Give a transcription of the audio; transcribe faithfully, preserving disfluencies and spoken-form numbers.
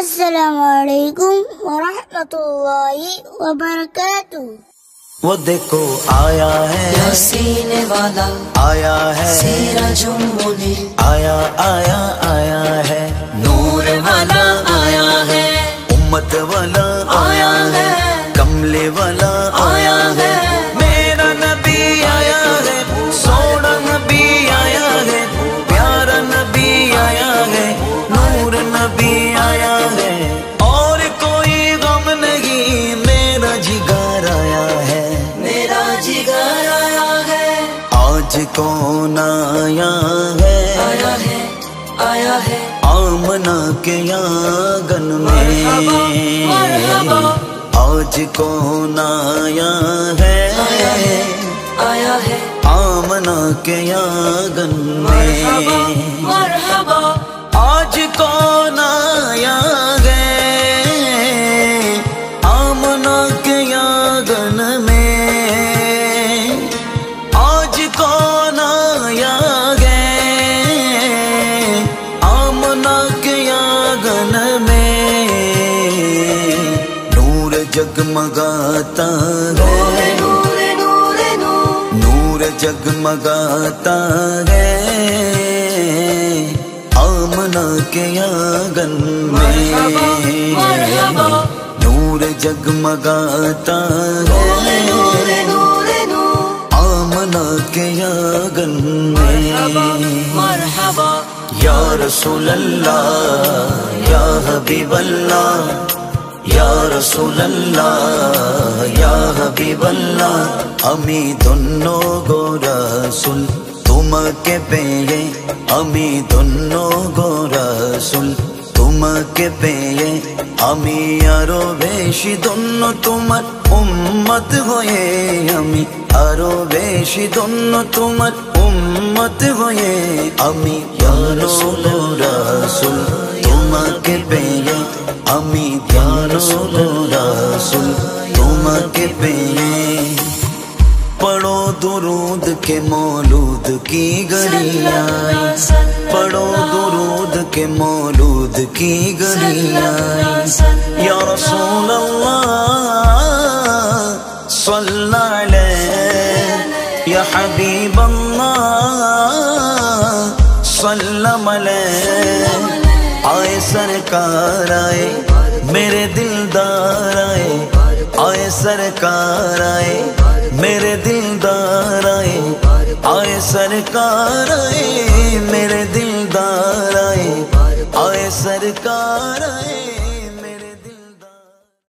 السلام علیکم ورحمۃ اللہ وبرکاتہ۔ وہ دیکھو آیا ہے سینے والا، آیا ہے سراج منیر، آیا آیا آیا ہے نور والا آیا ہے، امت والا آیا ہے، کملے والا آیا ہے، میرا نبی آیا ہے، سونا نبی آیا ہے، پیارا نبی آیا ہے، نور نبی آیا ہے، اور کوئی غم نہیں، میرا جگر آیا ہے، میرا جگر آیا ہے، آج کون آیا ہے، آیا ہے، آیا ہے، آمنہ کے آنگن میں، مرحبا، آج کون آیا ہے، آیا ہے، آیا ہے، آمنہ کے آنگن میں، مرحبا، آج کون آیا ہے، آمنہ کے آنگن میں، آج کون آیا ہے، آمنہ کے آنگن میں، نور جگمگاتا ہے، نور نور نور، نور جگمگاتا ہے، آمنہ کے آنگن میں، مرحبا، نور جگمگاتا ہے، نور نور نور، آمنہ کے آنگن میں، مرحبا، یا رسول اللہ یا حبیب اللہ، یا رسول اللہ یا حبیب اللہ، ہمیں دونوں گو رسول تم کے پیے، ہمیں دونوں گو رسول تم کے پیے، ہمیں یارو بیشی دونوں تمہار امت ہوئے، ہمیں یارو بیشی دونوں تمہار امت ہوئے، ہمیں یارو رسول تم کے پیے، ہمیں یارو رسول تم کے پیے، پڑھو درود کے مولود کی گھڑی آئی، پڑھو درود کے مولود کی گھڑی آئی، یا رسول اللہ صلی علیہ، یا حبیب اللہ سلم علیہ، آئے سرکار آئے میرے دلدار آئے، آئے سرکار آئے میرے دلدار آئے، آئے سرکار آئے میرے دلدار آئے، آئے سرکار آئے۔